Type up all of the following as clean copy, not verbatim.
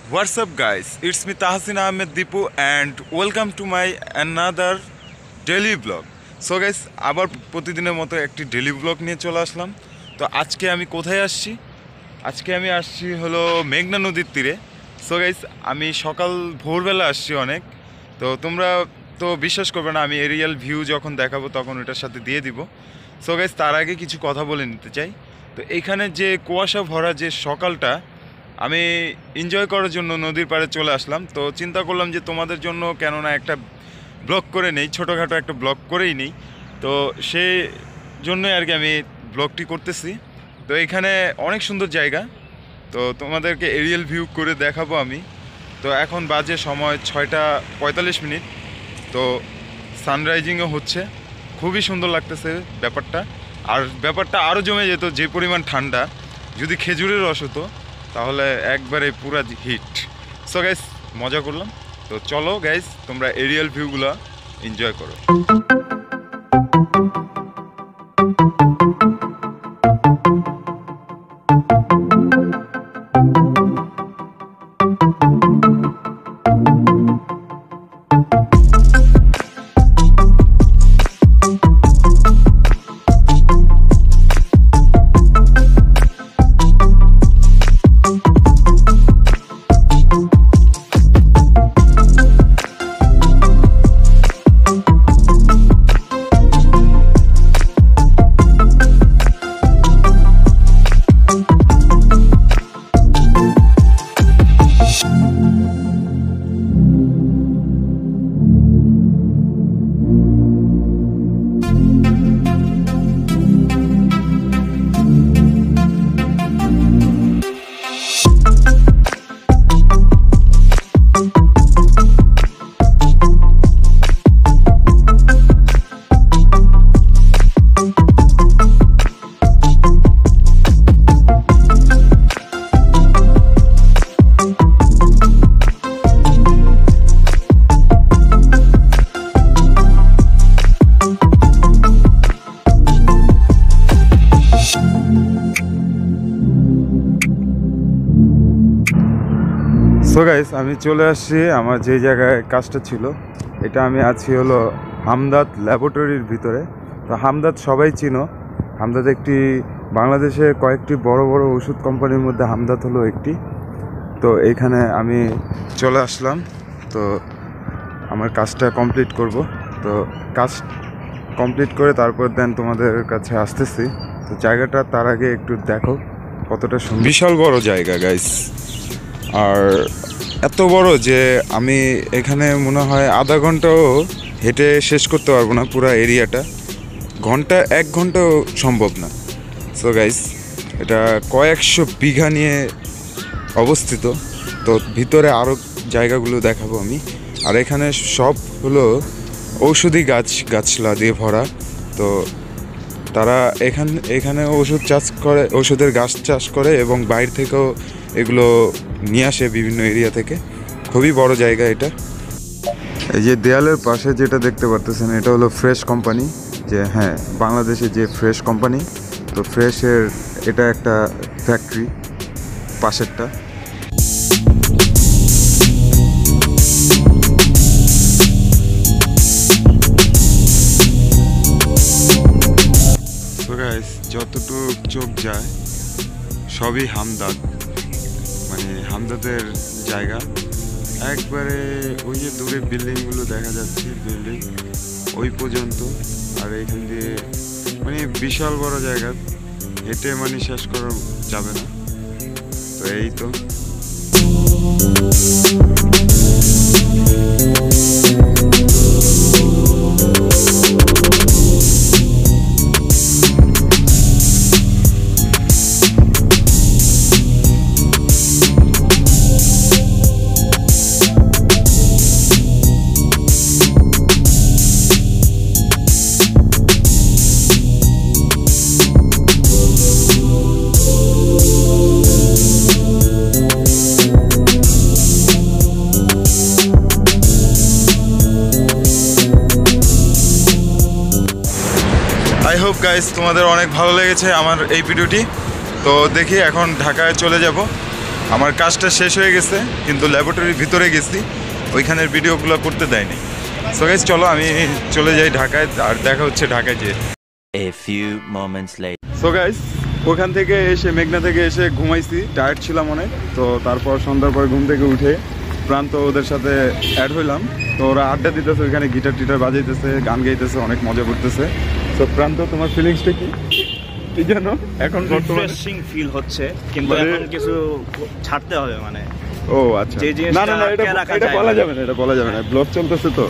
What's up guys, it's me Tahsin Ahmed Dipu and welcome to my another daily vlog. So guys, আবার প্রতিদিনের মতো একটি daily blog নিয়ে চলে আসলাম। তো আজকে আমি কোথায় আসছি? আজকে আমি আসছি হলো মেঘনা নদীর তীরে। সো গাইস, আমি সকাল ভোরবেলা আসছি অনেক। তো তোমরা তো বিশ্বাস করবে না, আমি এরিয়াল ভিউ যখন দেখাবো তখন ওটার সাথে দিয়ে দিব। সো গাইস, তার আগে কিছু কথা বলে নিতে চাই। তো এখানে যে কুয়াশা ভরা যে সকালটা, আমি এনজয় করার জন্য নদীর পাড়ে চলে আসলাম। তো চিন্তা করলাম যে তোমাদের জন্য কেননা একটা ব্লগ করে নেই, ছোটোখাটো একটা ব্লগ করেই নেই। তো সেই জন্যই আর কি আমি ব্লগটি করতেছি। তো এখানে অনেক সুন্দর জায়গা, তো তোমাদেরকে এরিয়াল ভিউ করে দেখাবো আমি। তো এখন বাজে সময় 6:45। তো সানরাইজিংও হচ্ছে, খুবই সুন্দর লাগতেছে ব্যাপারটা। আর ব্যাপারটা আরও জমে যেত যে পরিমাণ ঠান্ডা, যদি খেজুরের রস হতো তাহলে একবারে পুরা হিট। সো গাইস, মজা করলাম। তো চলো গাইস, তোমরা এরিয়াল ভিউগুলো এনজয় করো। সো গাইস, আমি চলে আসছি আমার যে জায়গায় কাজটা ছিল। এটা আমি আছি হলো হামদাদ ল্যাবরেটরির ভিতরে। তো হামদাদ সবাই চিনো। হামদাদ একটি বাংলাদেশে কয়েকটি বড় বড় ওষুধ কোম্পানির মধ্যে হামদাদ হলো একটি। তো এইখানে আমি চলে আসলাম। তো আমার কাজটা কমপ্লিট করব। তো কাজ কমপ্লিট করে তারপর দেন তোমাদের কাছে আসতেছি। তো জায়গাটা তার আগে একটু দেখো কতটা সুন্দর। বিশাল বড় জায়গা গাইস, আর এত বড় যে আমি এখানে মনে হয় আধা ঘন্টাও হেঁটে শেষ করতে পারবো না পুরো এরিয়াটা। 1 ঘন্টাও সম্ভব না। সো গাইস, এটা কয়েকশো বিঘা নিয়ে অবস্থিত। তো ভিতরে আরও জায়গাগুলো দেখাবো আমি। আর এখানে সব হলো ঔষধি গাছলা দিয়ে ভরা। তো তারা এখানে ওষুধ চাষ করে, ওষুধের গাছ চাষ করে এবং বাইরে থেকেও এগুলো নিয়ে আসে বিভিন্ন এরিয়া থেকে। খুবই বড় জায়গা এটা। এই যে দেয়ালের পাশে যেটা দেখতে পারতেছেন, এটা হলো ফ্রেশ কোম্পানি। যে হ্যাঁ, বাংলাদেশে যে ফ্রেশ কোম্পানি, তো ফ্রেশের এটা একটা ফ্যাক্টরি পাশেরটা। সো গাইস, যতটুকু চোখ যায় সবই হামদাদ, মানে হামদাদের জায়গা। একবারে ওই যে দূরে বিল্ডিংগুলো দেখা যাচ্ছে, বিল্ডিং ওই পর্যন্ত। আর এইখান দিয়ে মানে বিশাল বড় জায়গা, হেঁটে মানে শেষ করা যাবে না। তো এই তো আই হোপ গাইস তোমাদের অনেক ভালো লেগেছে আমার এই ভিডিওটি। তো দেখি এখন ঢাকায় চলে যাব। আমার কাজটা শেষ হয়ে গেছে, কিন্তু ল্যাবরেটরির ভিতরে গেছি, ওইখানের ভিডিওগুলো করতে দেয়নি। সো গাইস চলো আমি চলে যাই ঢাকায়, আর দেখা হচ্ছে ঢাকায় যেয়ে। A few moments later. So guys ওখান থেকে এসে, মেঘনা থেকে এসে ঘুমাইছি, টায়ার্ড ছিলাম অনেক। তো তারপর সন্ধ্যার পর ঘুম থেকে উঠে প্রান্ত ওদের সাথে অ্যাড হইলাম। তো ওরা আড্ডা দিতেছে, ওইখানে গিটার টিটার বাজাইতেছে, গান গাইতেছে, অনেক মজা করতেছে। তো প্রান্ত, তোমার ফিলিংসটা কি? কি জানো এখন রিফ্রেশিং ফিল হচ্ছে, কিন্তু এখন কিছু ছাড়তে হবে মানে। ও আচ্ছা, না না না, এটা বলা যাবে না, এটা বলা যাবে না, ব্লগ চলতেছে তো।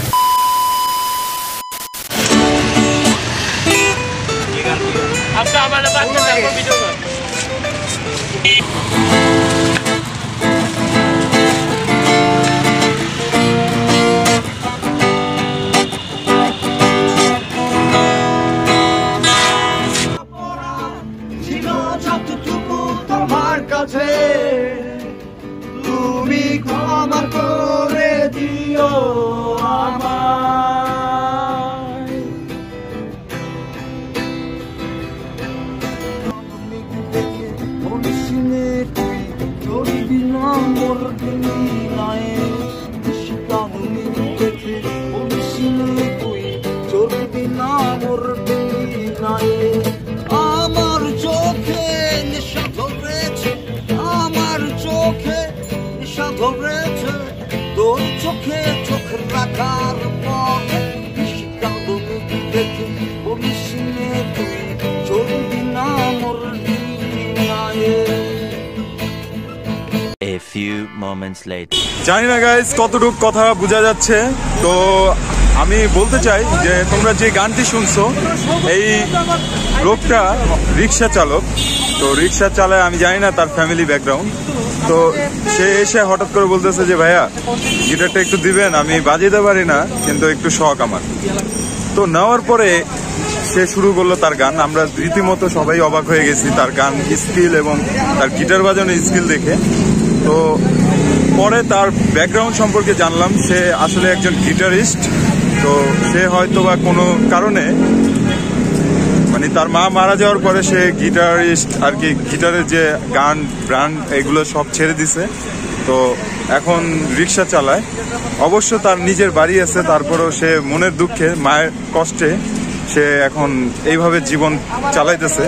তুমি ক্ষমা করে দিও আমায়, বলিসনে তুই চলবি না মোর দুনিয়ায়, শিকানুনি দেখে বলিসনে তুই চলবি না মোর দুনিয়ায়। আমার চোখে নেশা ধরেছে, আমার চোখে নেশা ধরেছে, তোর চোখে চোখ রাখার পরে শিকানুনি দেখে বলিসনে তুই চলবি না মোর দুনিয়ায়। A few moments later. জানি না গাইস কতটুকু কথা বোঝা যাচ্ছে। তো আমি বলতে চাই যে তোমরা যে গানটি শুনছো, এই লোকটা রিক্সা চালক। তো রিক্সা চালায়, আমি জানি না তার ফ্যামিলি ব্যাকগ্রাউন্ড। তো সে এসে হঠাৎ করে বলতেছে যে ভাইয়া গিটারটা একটু দিবেন, আমি বাজাতে পারি না কিন্তু একটু শখ আমার। তো নেওয়ার পরে সে শুরু করলো তার গান। আমরা রীতিমতো সবাই অবাক হয়ে গেছি তার গান স্কিল এবং তার গিটার বাজানোর স্কিল দেখে। তো পরে তার ব্যাকগ্রাউন্ড সম্পর্কে জানলাম, সে আসলে একজন গিটারিস্ট। তো সে হয়তো বা কোনো কারণে, মানে তার মা মারা যাওয়ার পরে সে গিটারিস্ট আর কি, গিটারের যে গান ব্র্যান্ড এগুলো সব ছেড়ে দিছে। তো এখন রিক্সা চালায়। অবশ্য তার নিজের বাড়ি আছে, তারপরেও সে মনের দুঃখে, মায়ের কষ্টে সে এখন এইভাবে জীবন চালাইতেছে।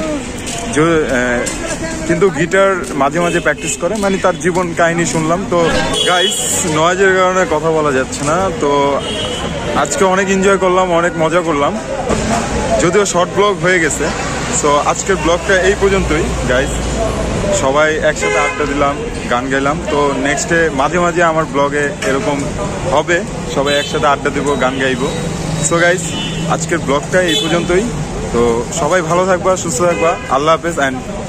কিন্তু গিটার মাঝে মাঝে প্র্যাকটিস করে, মানে তার জীবন কাহিনী শুনলাম। তো গাইস নয়েজের কারণে কথা বলা যাচ্ছে না। তো আজকে অনেক এনজয় করলাম, অনেক মজা করলাম, যদিও শর্ট ব্লগ হয়ে গেছে। সো আজকের ব্লগটা এই পর্যন্তই গাইস। সবাই একসাথে আড্ডা দিলাম, গান গাইলাম। তো নেক্সটে মাঝে মাঝে আমার ব্লগে এরকম হবে, সবাই একসাথে আড্ডা দিব, গান গাইবো। সো গাইস আজকের ব্লগটা এই পর্যন্তই। তো সবাই ভালো থাকবা, সুস্থ থাকবা, আল্লাহ হাফেজ অ্যান্ড